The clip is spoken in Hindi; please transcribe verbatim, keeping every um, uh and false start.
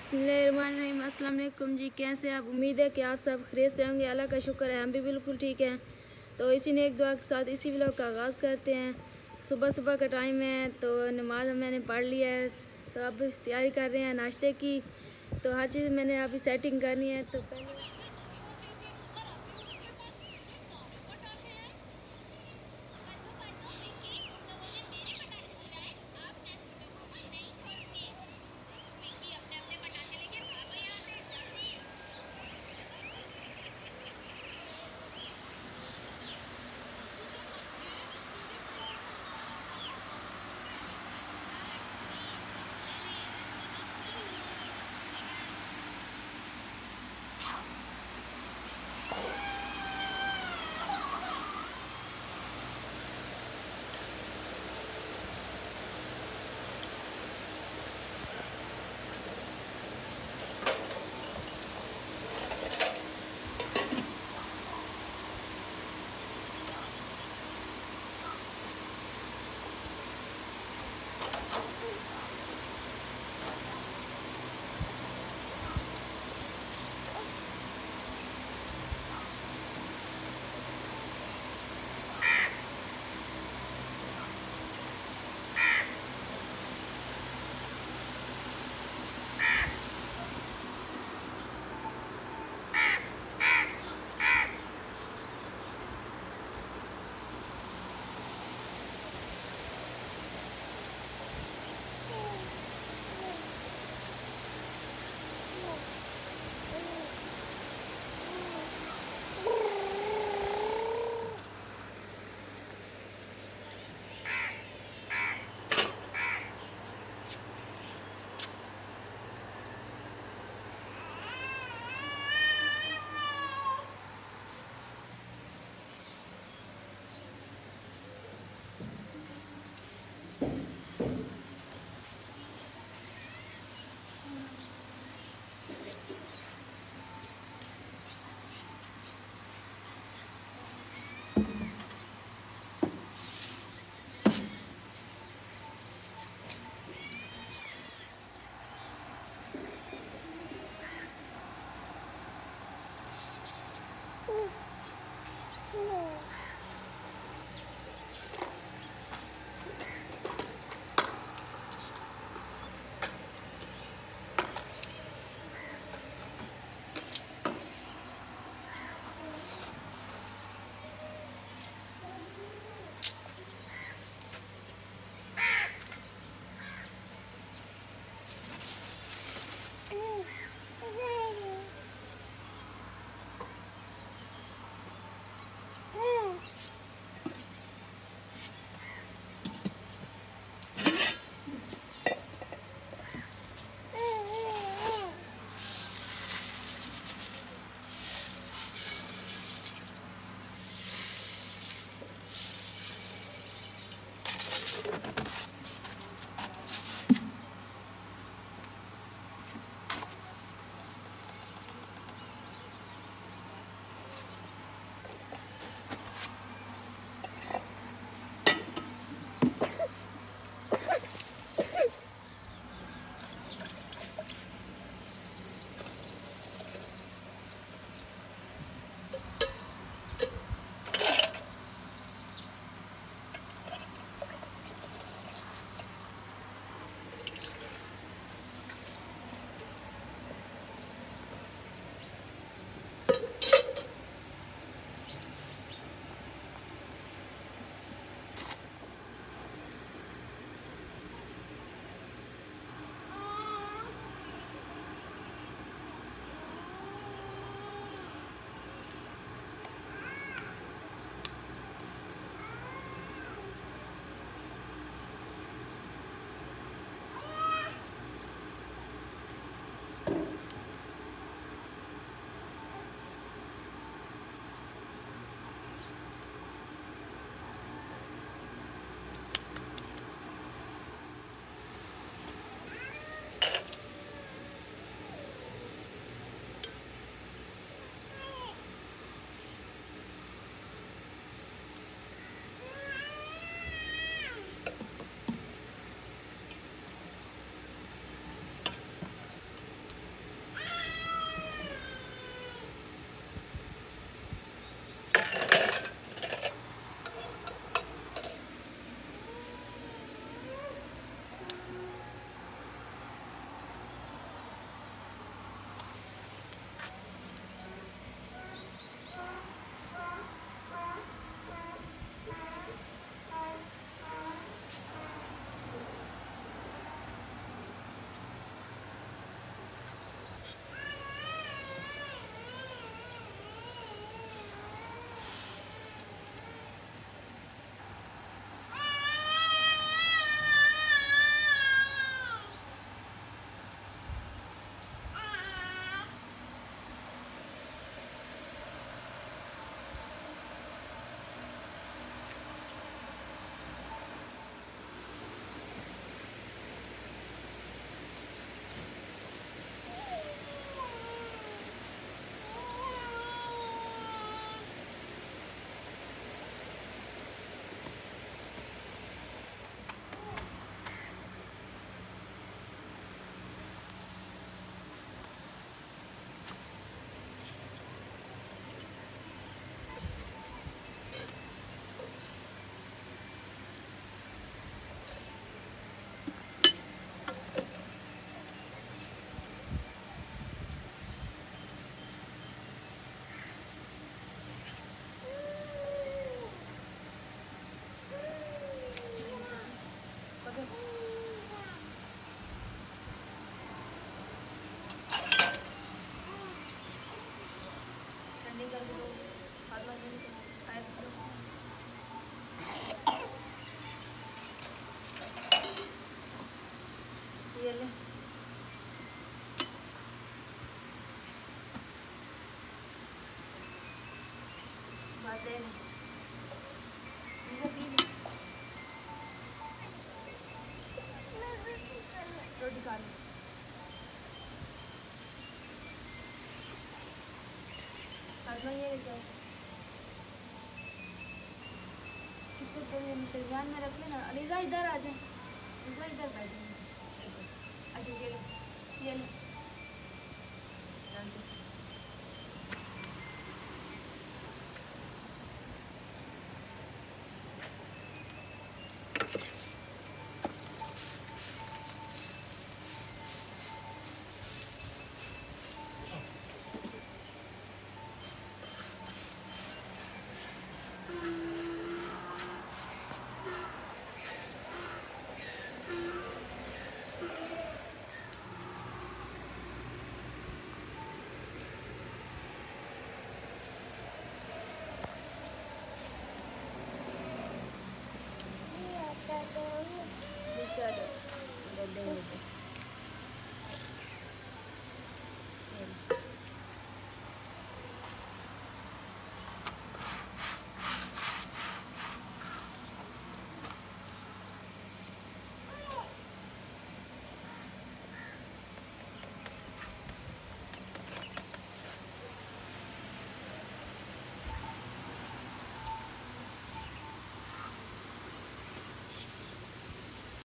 बिस्मिल्लाहिर्रहमानिर्रहीम। अस्सलाम वालेकुम जी, कैसे आप? उम्मीद है कि आप सब खैरियत से होंगे। अल्लाह का शुक्र है, हम भी बिल्कुल ठीक हैं। तो इसी ने एक दुआ के साथ इसी व्लॉग का आगाज़ करते हैं। सुबह सुबह का टाइम है, तो नमाज मैंने पढ़ लिया है, तो अब तैयारी कर रहे हैं नाश्ते की। तो हर चीज़ मैंने अभी सेटिंग करनी है। तो पहले ये ले, इसे पी ले, रोटी खा ले। हाथ में ये ले जाओ, इसको ध्यान में रख लेना। अलीजा इधर आ जा, अलीजा इधर बैठ जा। अच्छा ये ले, ये ले।